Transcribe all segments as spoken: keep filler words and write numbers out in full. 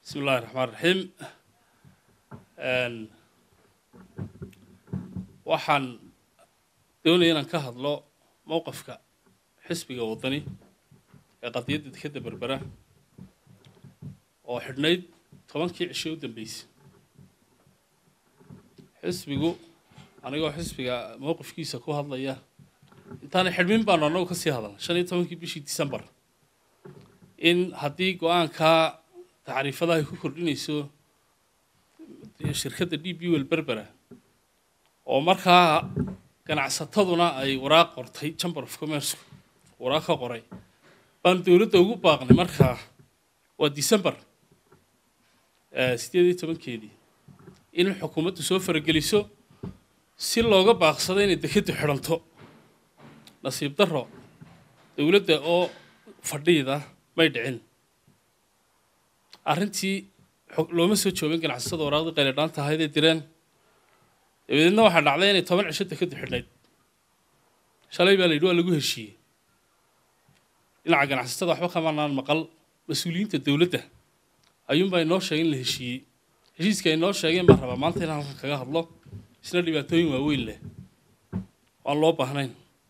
بسم الله الرحمن الرحيم. waxaan doonayaa inaan ka hadlo mowqifka xisbiga wadani ee qadiyadda dekada berbera oo xidhnayd tobankii cisho u dambeysay. xisbigu anigoo xisbiga mowqifkiisa ku hadlaya intaan xidhmin baan anagu ka sii hadalnay shan iyo tobankii bishii December in haddii go'aanka tacriifadaha ay ku kordhinayso shirkadda D B World Berbera oo markaa ganacsataduna ay waraaq qortay Chamber of Commerce waraaq ka qoray baan dawladda ugu baaqnay markaa waa December sideed iyo tobankeedii in xukuumaddu soo farageliso si looga baaqsado inay dekadu xidhanto. nasiib darro dawladda oo fadhida may dhicin arrintii looma soo joogin ganacsatada waraaqda qayladhaanta ahayd ee direen dabadeedna waxaa dhacday inay toban cisho dekadu xidhnayd. shalay baa la yidhi waa lagu heshiiyey dhinaca ganacsatada waxba kamanaan maqal mas-uuliyiinta dawladda ayuunbaa inoo sheegay in la heshiiyey. heshiiska ay noo sheegeen baan rabaa maanta inaan halkan kaga hadlo isna dhibaatooyin waaweyn leh waan loo baahnayn.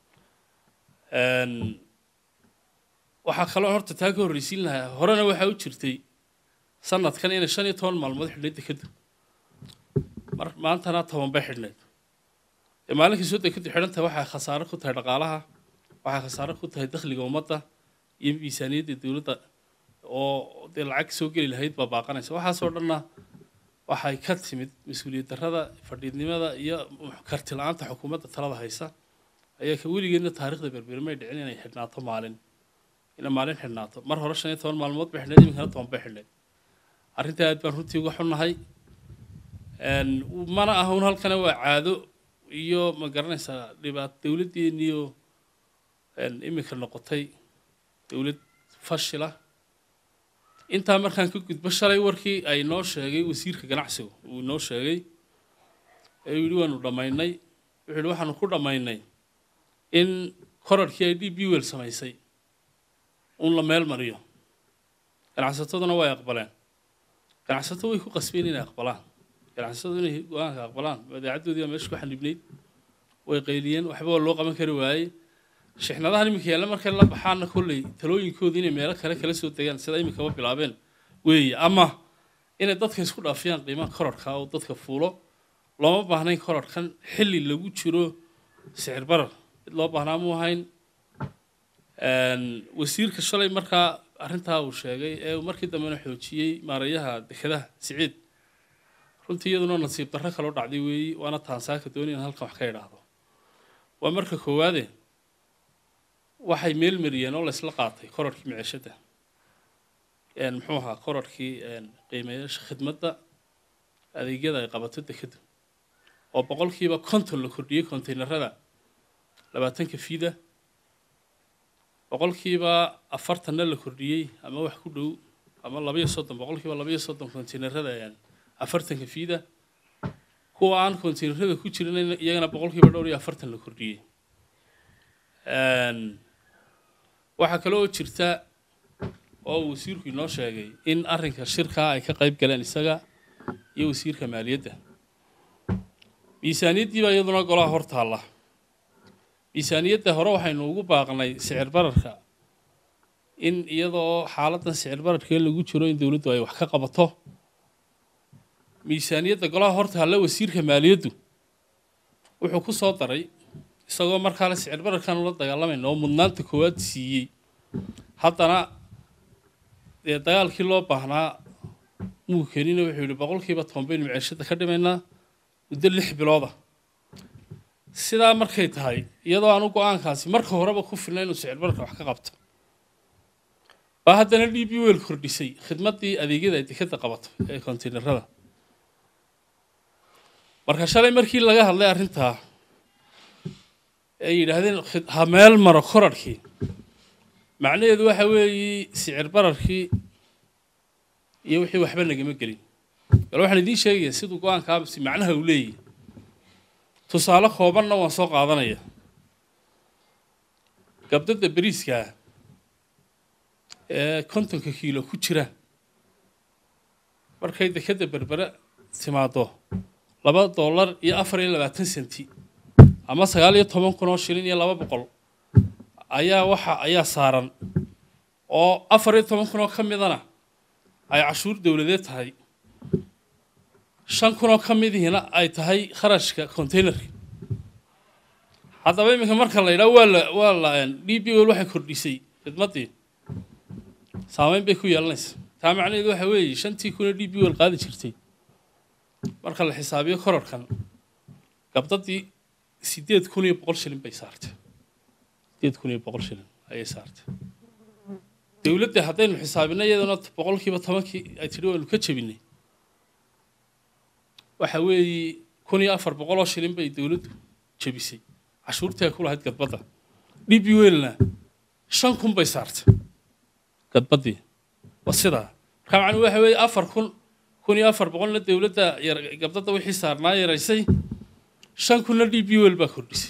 waxaa kaloo horta taa ka horreysiin lahaa horena waxaa u jirtay sanadkan inay shan iyo toban maalmood xidhnayd dekadu mar maantana toban bay xidhnayd. ee maalinkii soo dekadu xidhantahay waxay khasaare ku tahay dhaqaalaha waxay khasaare ku tahay dakhliga ummadda iyo miisaaniyadda dawladda oo dee lacag soo geli lahayd baa baaqanaysa. waxaasoo dhanna waxay ka timid mas-uuliyad darrada fadhiidnimada iyo karti la-aanta xukuumadda talada haysa ayaa ka weligeedna taariikhda berbera may dhicin inay xidhnaato maalin ina maalin xidhnaato mar hore shan iyo toban maalmood bay xidhnayd iminkana toban bay xidhnayd. arrintaa aad baan runtii uga xunnahay mana aha un halkana waa caado iyo ma garanaysaa dhibaat dawladdeeniyo iminka noqotay dawlad fashila. intaa markaan ka gudbo shalay warkii ay noo sheegay wasiirka ganacsigu uu noo sheegay ee yidhi waanu dhammaynay wuxuu yidhi waxaanu ku dhammaynay in korarkii ay D B World samaysay un la meel mariyo. ganacsataduna way aqbaleen ganacsatadu way ku qasbeen inay aqbalaan ganacsatadu inay go'aanka aqbalaan badeecaddoodii meesha ku xanibnayd way qayliyeen waxba waa loo qaban kari waayey. shixnadahan iminka yaalla markay la baxaana kolley talooyinkooda inay meelo kale kala soo degaan sida iminkaba bilaabeen weeye ama inay dadka isku dhaafiyaan qiimaha korarka oo dadka fuulo looma baahnayn korarkan xilli lagu jiro sicir barar mid loo baahnaa mu ahayn. wasiirka shalay markaa arrintaa uu sheegay ee markii dambena xoojiyey maareeyaha dekadaha siciid runtii iyaduna nasiib darro kaloo dhacday weeyi waana taansaaka doonay in halkan wax ka idhaahdo. waa marka koowaade waxay meel mariyeen oo la isla qaatay korarkii maciishadda muxuu ahaa korarkii qiimeyaasha khidmadda adeegyada ay qabato dekadu oo boqolkiiba konton la kordhiyey konteynerada labaatanka fiida boqolkiiba afartanna la kordhiyey ama wax ku dhow ama labaiyo soddon boqolkiiba labaiyo soddon konteynerada afartanka fiida kuwa aan konteynerada ku jirin iyagana boqolkiiba dhowr iyo afartan la kordhiyey. waxaa kale oo jirta oo wasiirku inoo sheegay in arrinka shirkaa ay ka qayb galeen isaga iyo wasiirka maaliyadda. miisaaniyaddii baa iyaduna golaha hor taalla. miisaaniyadda hore waxaynu ugu baaqnay sicir bararka in iyadoo xaaladdan sicir bararkee lagu jiro in dawladdu ay wax ka qabato. miisaaniyadda golaha hor taalla wasiirka maaliyaddu wuxuu ku soo daray isagoo markaa le sicir bararkan ula dagaalamayna oo mudnaanta koowaad siiyey haddana dee dagaalkii loo baahnaa muu keenina wuxuu yidhi boqolkiiba toban baynu maciishadda ka dhimaynaa muddo lix bilooda. sidaa markay tahay iyadoo aanu go-aankaasi marka horeba ku filnay inuu sicir bararka wax ka qabto baa haddana D B World kordhisay khidmaddii adeegyada ay dekada qabato ee konteynerada. marka shalay markii laga hadlay arrintaa ay yidhaahdeen ha meel maro korarkii macnaheedu waxa weeye sicir bararkii iyo wixii waxba nagama gelin. bal waxaan idiin sheegayaa siduu go-aankaasi macnaha uu leeyahay. tusaale koobanna waan soo qaadanaya gabdada bariiska kontonka kiilo ku jira markay dekada berbera timaado laba dollar iyo afar iyo labaatan senti ama sagaal iyo toban kun oo shilin iyo laba boqol ayaa waxa ayaa saaran oo afar iyo toban kun oo ka midana ay cashuur dawladeed tahay shan kun oo ka midihina ay tahay kharashka containerka haddaba iminka marka la yidhaahdo waa la waa la D P World waxay kordhisay khidmadii saameyn bay ku yeelanaysaa taa macnaheedu waxa weeye shantii kun oo D P World qaadi jirtay marka la xisaabiyo kororkan gabdadii sideed kun iyo boqol shilin bay saartay sideed kun iyo boqol shilin ayay saartay dawladda haddaynu xisaabino iyadana boqolkiiba tobankii ay tidhi waynu ka jebinay waxa weeye kun iyo afar boqol oo shilin bay dawladdu jebisay cashuurtii ku lahayd gadbadda D P Worldna shan kun bay saartay gadbaddii waa sidaa marka macnuhu waxa weeye afar kun kun iyo afar boqolna dawladda gabdadda wixii saarnaa yaraysay shan kunna D P World baa kordhisay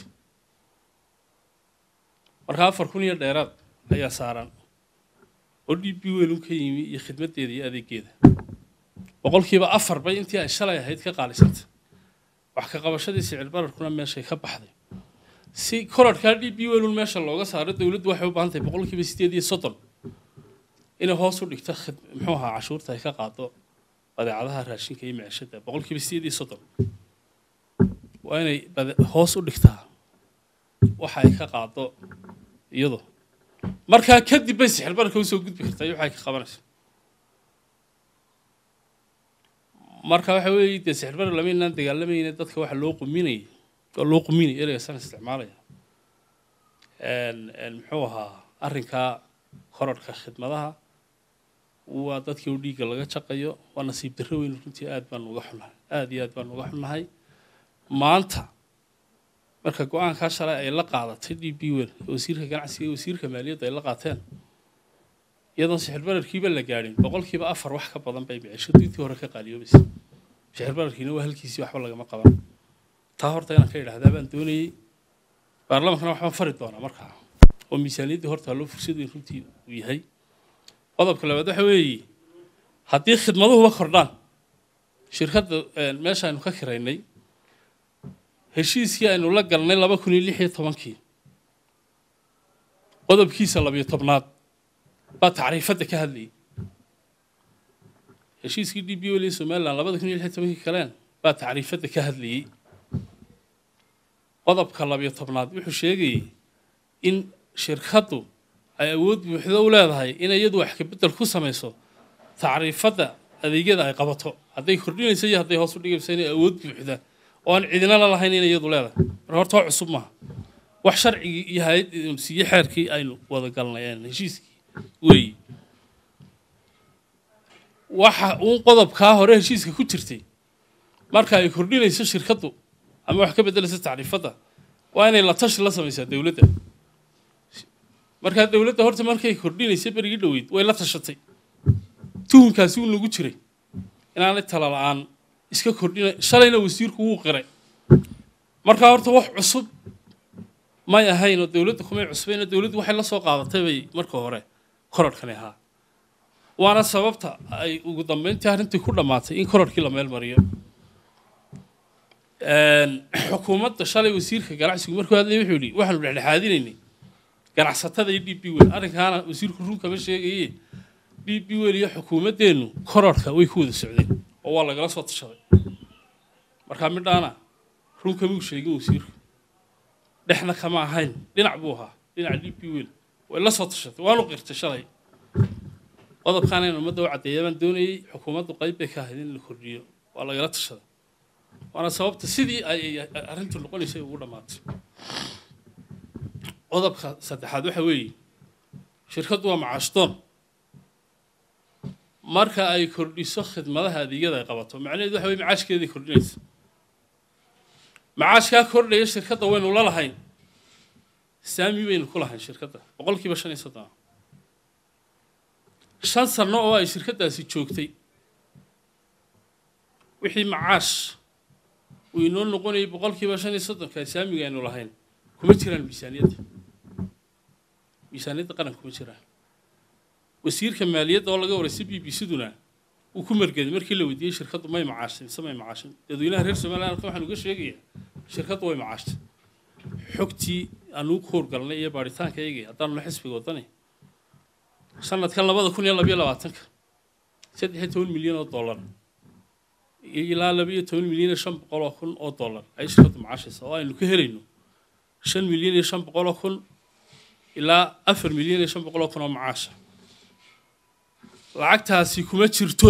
marka afar kun iyo dheeraad ayaa saaran oo D P World ka yimi iyo khidmadeeda iyo adeegeeda boqolkiiba afar bay intii ay shalay ahayd ka qaalisantay wax ka qabashadii sicir bararkuna meeshay ka baxday si korodhka D P World meesha looga saaro dawladdu waxay u baahan tahay boqolkiiba sideed iyo soddon inay hoos u dhigto muxuu ahaa cashuurta ay ka qaado badeecadaha raashinka iyo maciishada boqolkiiba sideed iyo soddon waa inay hoos u dhigtaa waxa ay ka qaado iyadoo markaa kadib bay sixir bararka usoo gudbi kartaa waxay ka qabanaysaa marka waxa weeye dee sixir barar lama inaan dagaalamayna dadka waxa loo quminay oo loo quminay ereyga san isticmaalaya een een muxuu ahaa arrinka korodhka khidmadaha waa dadkii u dhiiga laga shaqeeyo waa nasiib darro weyn runtii aad baan uga xunahay aad iyo aad baan uga xunahay maanta marka go'aanka shalay ay la qaadatay D P World wasiirka ganacsiga iyo wasiirka maaliyadda ay la qaateen iyadoo sixir bararkiiba la gaadhin boqolkiiba afar wax ka badan bay maciishadu intii hore ka qaaliyoobisay sixir bararkiina waa halkiisii waxba lagama qaban taa horta inaan ka idhaahdaa baan doonayay baarlamaankana waxbaan fari doonaa markaa oo miisaaniyaddii horta loo fursad weyn runtii uu yahay qodobka labaad waxa weeye haddii khidmaduhuba kordhaan shirkadda meesha aynu ka kiraynay heshiiskii aynu la galnay laba kun iyo lix iyo tobankii qodobkiisa labiyo tobnaad baa tacriifadda ka hadlayay heshiiskii D P World ee Somaliland labada kun iyo lix iyo tobankii kaleen baa tacriifadda ka hadlayay qodobka labiyo tobnaad wuxuu sheegayay in shirkaddu ay awood buuxda u leedahay in iyadu wax ka bedel ku samayso tacriifadda adeegyada ay qabato hadday kordhinayso iyo hadday hoos u dhigayso inay awood buuxda oo aan cidina la lahayn in iyadu leedahay marka horta waa cusub maaha wax sharcigii iyo hay'ad siyo xeerkii aynu wada galnayeen heshiiskii weeye waxa uu qodobkaa hore heshiiska ku jirtay marka ay kordhinayso shirkaddu ama wax ka bedelayso tacriifadda waa inay la tashi la samaysaa dawladda marka dawladda horta markay kordhinayso berigii dhoweyd way la tashatay tuhunkaasi uu nagu jiray inaanay tala la'aan iska kordhinay shalayna wasiirku wuu qiray marka horta wax cusub may ahayn oo dawladda kumay cusbayna dawladdu waxay la soo qaadatay bay marka hore korodhkani ahaa waana sababta ay ugu dambeyntii arrintii ku dhammaatay in korodhkii la meel mariyo xukuumadda shalay wasiirka ganacsigu markuu hadlayay wuxuu yidhi waxaanu dhexdhexaadinaynay ganacsatada iyo D P World arrinkaana wasiirku run kama sheegaye D P World iyo xukuumaddeennu korodhka way ku wada socdeen oo waa lagala soo tashaday markaa midhaana run kamuu sheegin wasiirku dhexna kama ahayn dhinac buu ahaa dhinaca D P World way la soo tashatay waanu qirtay shalay qodobkaan in ummadda u caddeeya baan doonayay xukuumaddu qayb bay ka ahayd in la kordhiyo waa lagala tashaday waana sababta sidii ay arrintu noqonaysay ugu dhammaatay qodobka saddexaad waxa weeye shirkaddu waa macaashdoon marka ay kordhiso khidmadaha adeegyada ay qabato macnaheedu waxa weeye macaashkeedii kordhinaysa macaashkaa kordhaya shirkadda waynu la lahayn saami baynu ku lahayn shirkadda boqolkiiba shan iyo soddon shan sano oo ay shirkaddaasi joogtay wixii macaash uu inoo noqonayay boqolkiiba shan iyo soddonka saamiga aynu lahayn kuma jiraan miisaaniyadda miisaaniyadda qaran kuma jiraan wasiirka maaliyadda oo laga wareysay B B C duna وكمر كده مركي لو يدي شركة ما يمعاشين سما يمعاشين يدوينها رئيس مال أنا كمان نقول شيء شركة ما يمعاشين حكتي أنو خور قالنا إيه باريتان كيجي أتانا نحس في وطني سنة كان لبضة كون يلا بيلا واتنك سد حتون مليون دولار إلى لبيه تون مليون شام بقول كون أو دولار أي شركة معاش سواء إنه كهرينه شن مليون شام بقول كون إلى أفر مليون شام بقول كون معاش lacagta si kuma jirto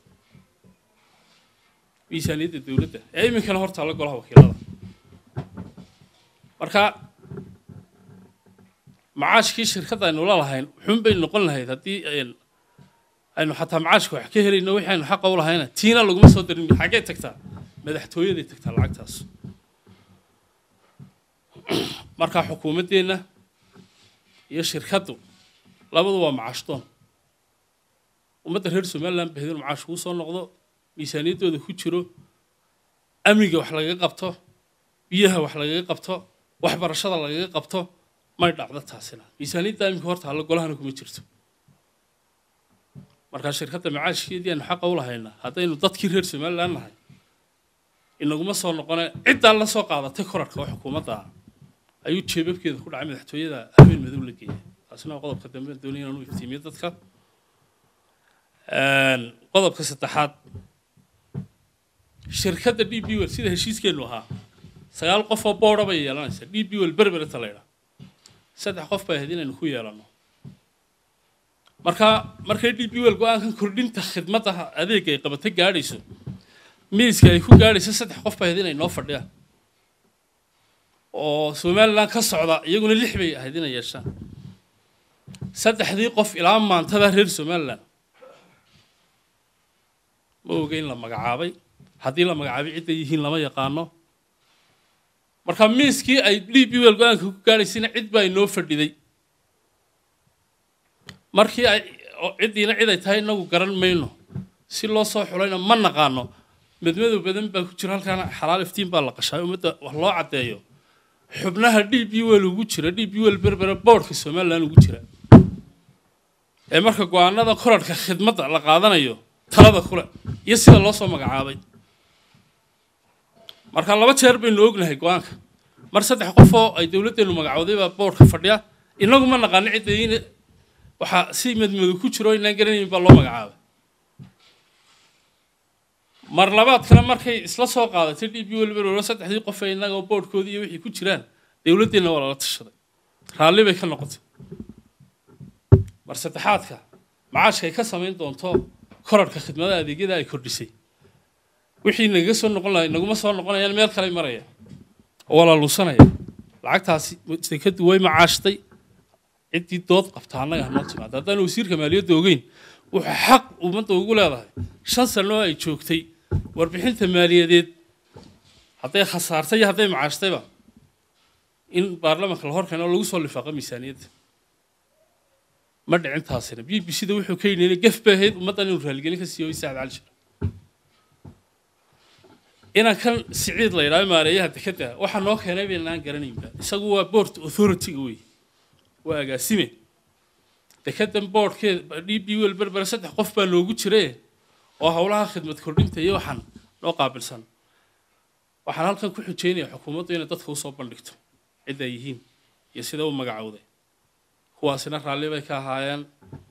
miisaaniyadda dawladda ee iminkan horta la golaha wakiilada marka macaashkii shirkadda aynu la lahayn xun bay noqon lahayd haddii aynu xataa macaashka wax ka helayno wixii aynu xaq u lahayna tiina laguma soo dirin xagee tagtaa madaxtooyaday tagtaa lacagtaas marka xukuumaddeena iyo shirkaddu labadu waa macaashdoon ومدة هرسو مالهم بهذول معاش وصل نقضة ميزانيته ده كتيره أمريكا وحلاقي قبته بيها وحلاقي قبته وحبر الشطر لاقي قبته ما يدعى ذا تحسنا ميزانية دائما كورت على قولها أنكم يشرتوا مركز شركة معاش كذي أنه حق أولها هنا هذا إنه تذكير هرسو مال لأنها إنه قم صار نقنا عدة الله سوق هذا تكرر كحكومتها أيوة شباب كذا كل عام يحتوي هذا أمين مذول لك أصلا قضب خدمات الدولية إنه يفتيمية تذكر قضب كستحات شركة دي بي ويل سيده هشيس كيلوها سجال قفا بورا بيا لانس دي بي ويل بربر تلايرا سدح قف بهدين إنه خويا لانه مركا مركا دي بي ويل قوان كان كردين تخدمتها هذيك قبل تجاريسو ميز كي يكون جاريس سدح قف بهدين إنه فردا أو سومال لان كسعدا يقول اللي حبي هدين يشان سدح ذي قف إلى ما انتظر سومال لان موجين لما قعابي حدي لما قعابي عدة يهين لما يقانو مركب ميسكي أي لي بيول قان كان يسين عد باي نوفر دي مركي عدينا عدة تاي نو قرن مينو سيلو صح ولا ما نقانو مدمدو بدن بكتير كان حلال فتين بالقشاي ومتى والله عدايو حبناها لي بيول وجتشرة لي بيول بربر بورك في السماء لأنه وجتشرة أي مركب قانا ذا كرر كخدمة على قاعدنا يو talada kule iyo sida loo soo magacaabay marka laba jeer bay loo ognahay go'aanka mar saddex qof oo ay dawladdeenu magacawday baa boorka fadhiya inagu ma naqaan ciidayn waxa si madmadu ku jiro inaan garanayn baa loo magacaabay mar labaad kana markay isla soo qaadatay D B walba oo saddexdii qof ay inaga boorkoodii iyo wixii ku jiraan dawladdeena waa la tashaday raalli bay ka noqotay mar saddexaadka macaashka ay ka sameyn doonto كرر كخدمات هذه كذا يكردسي وحين نجلس نقول له نقوم صار نقول يعني ميل كلام مريا ولا لوسنا العقد هاسي تكد وين معاشتي عدي دوت قفتانا هنوت هذا ده نوسير كمالية دوجين وحق ومن تقول هذا شخص إنه يشوكتي وربحين ثمانية ديت حتى خسارتي حتى معاشتي بقى إن برلمان خلهور كانوا لوصل لفقة ميزانية مرد عند هاسنا بي بي سيدو وحو كاينين قف باهيد ومدن ورهالقين كسيو يساعد على الشر إنا كان سعيد لي راي ماريا هدكتا وحا نو كينا بين لان قرانين با إساقو waa board authority وي waa agaasime دكتن board كي دي بي ويل بربر saddex qof baa loogu jiray oo hawlaha khidmad kordhinta iyo waxan loo qaabilsan waxaan halkan ku xujeenayaa xukuumadda inay dadka u soo bandhigto cid ay yihiin iyo sida uu magacawday kuwaasina raalli bay ka ahaayeen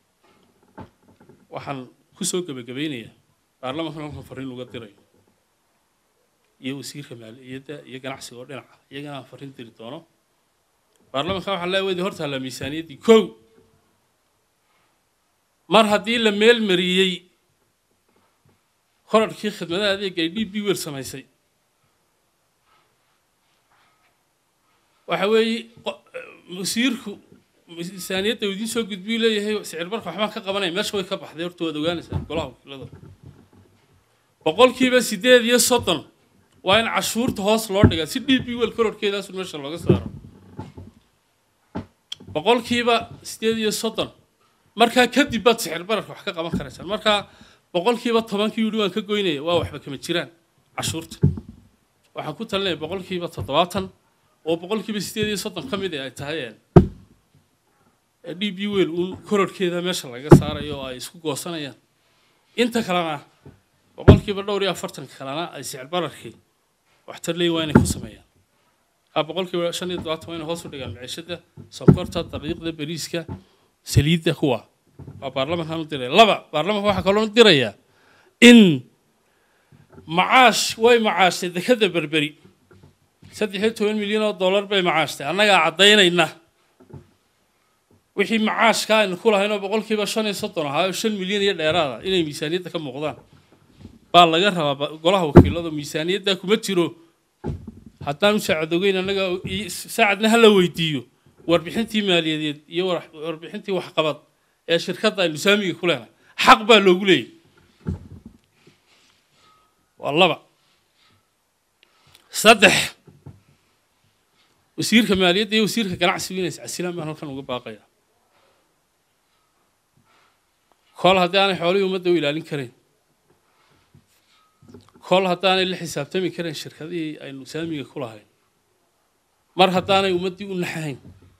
waxaan ku soo gabagabeynayaa baarlamaanka halkan fariin uga diray iyo wasiirka maaliyadda iyo ganacsiga oo dhinaca iyagana fariin diri doono baarlamaanka waxa la weydii horta la miisaaniyadii kow mar haddii la meel mariyay korarkii khidmadaha adeega ay D B wel samaysay waxa weeye wasiirku miisaaniyadda uu idin soo gudbiyo leeyahay sicir barka waxba ka qabanay meesha way ka baxday horta wada ogaanaysaa golaha wakiilada boqolkiiba sideed iyo soddon waa in cashuurta hoos loo dhigaa si D B wel kororkeedaas meesha looga saaro boqolkiiba sideed iyo soddon marka kadib baad sicir barka wax ka qaban karaysaa marka boqolkiiba tobankii yidhi waan ka goynaya waa waxba kama jiraan cashuurta waxaan ku talinayaa boqolkiiba toddobaatan oo boqolkiiba sideed iyo soddon ka mid ay tahay D B wel uu kororkeeda meesha laga saarayo oo ay isku goosanayaan inta kalena boqolkiiba dhowr iyo afartan kalena ay sicir bararkii waxtar leeyahay waa inay ku sameeyaan ka boqolkiiba shan iyo toban waa inay hoos u dhigaan maciishada sonkorta dariiqda bariiska saliidda kuwa waa baarlamaanka u diray laba baarlamaanka waxa kale oo diraya in macaash way macaashay dekada berberi saddex iyo toban milyan oo dollar bay macaashtay annaga cadaynayna wixii macaashka aynu ku lahayno boqolkiiba shan iyo soddon ahaa shan milyan iyo dheeraada inay miisaaniyadda ka muuqdaan baa laga rabaa golaha wakiilada miisaaniyadda kuma jiro haddaan u saacadogeyn annaga saacadna hala weydiiyo warbixintii maaliyadeed iyo warbixintii waxqabad ee shirkadda aynu saamiga ku leenahay xaq baa loogu leeyahay waa laba saddex wasiirka maaliyadda iyo wasiirka ganacsiga inay iscasilaan baan halkan uga baaqaya kol haddii aanay xoolihii ummadda u ilaalin karayn kol haddaanay la xisaabtami karayn shirkadihii aynu saamiga ku lahayn mar haddaanay ummaddii u naxayn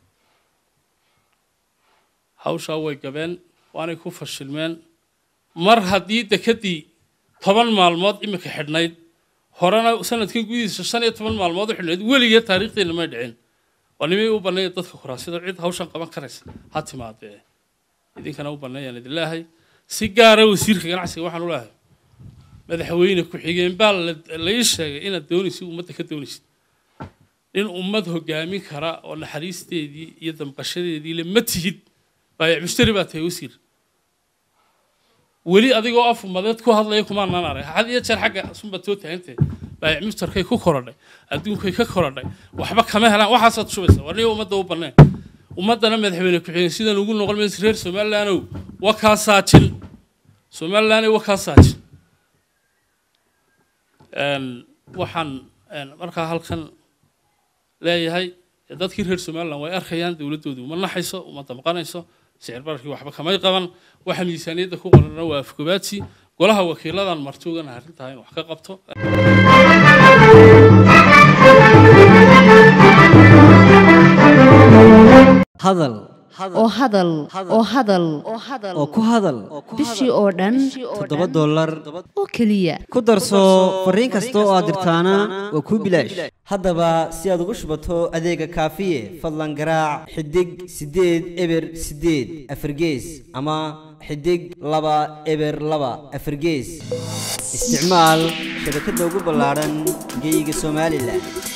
hawshaa way gabeen waanay ku fashilmeen mar haddii dekadii toban maalmood imika xidhnayd horena sanadkan gudihiisa shan iyo toban maalmood u xidhnayd weligeed taariikhdeena may dhicin waa nimay u banneeya dadka kuraasida cid hawshan qaban karaysa ha timaadee idinkana u banneeyaan idilaahay si gaara wasiirka ganacsiga waxaan u leeyahay madaxweyne ku-xigeen baa la ii sheegay inaad doonaysid ummadda ka doonaysid in ummad hogaamin kara oo naxariisteedii iyo damqashadeedii le ma tihid baayac mushtari baa tahay wasiir weli adigoo af ummadeed ku hadlaya kumaanaan arag had iyo jeer xagga sunbaad soo taagantay baayac mushtarkay ku korodhay adduunkay ka korodhay waxba kama helaan waxaasaad shubaysa war niyo ummadda u banneen ummaddana madaxweyne ku-xigeen sidan ugu noqon maysa reer somalilandow waa kaa saajin somalilandow waa kaa saajin waxaan markaa halkan leeyahay dadkii reer somaliland way arkayaan dowladoodu uma naxayso uma damqanayso sicir bararkii waxba kamay qaban waxa miisaaniyadda ku qorana waa afgobaadsi golaha wakiiladan martuugana arrintaa in wax ka qabto hadal oo hadal oo hadal oo ku hadal bishii oo dhan toddoba dollar oo keliya ku darso fariin kasta oo aad dirtaana waa kuu bilaash haddaba si aad ugu shubato adeega kaafiye fadlan garaac xidig siddeed eber siddeed afargees ama xidig laba eber laba afargees isticmaal shabakadda ugu ballaaran geyga somaliland